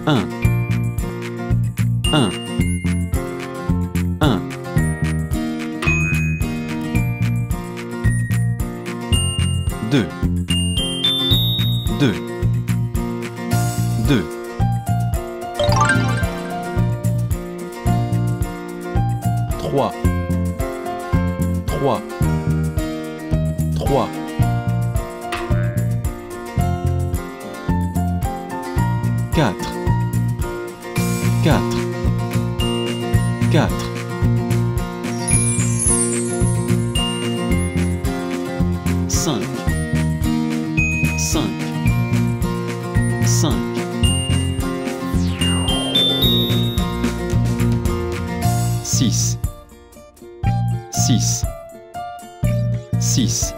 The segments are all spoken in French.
Un. Un. Un. Deux. Deux. Deux. Trois. Trois. Trois. Quatre. Quatre. Quatre. Cinq. Cinq. Cinq. Six. Six. Six.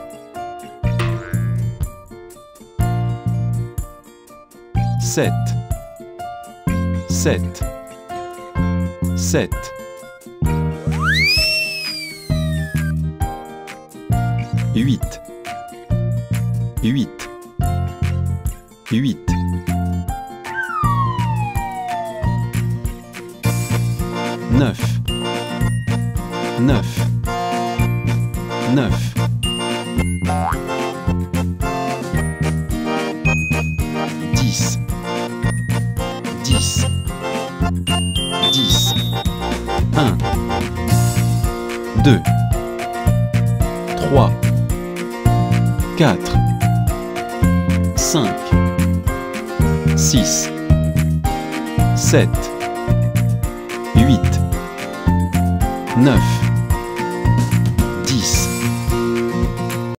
Sept. Sept. Sept. Huit. Huit. Huit. Neuf. Neuf. Neuf. Dix. Dix. Dix. Un. Deux. Trois. Quatre. Cinq. Six. Sept. Huit. Neuf.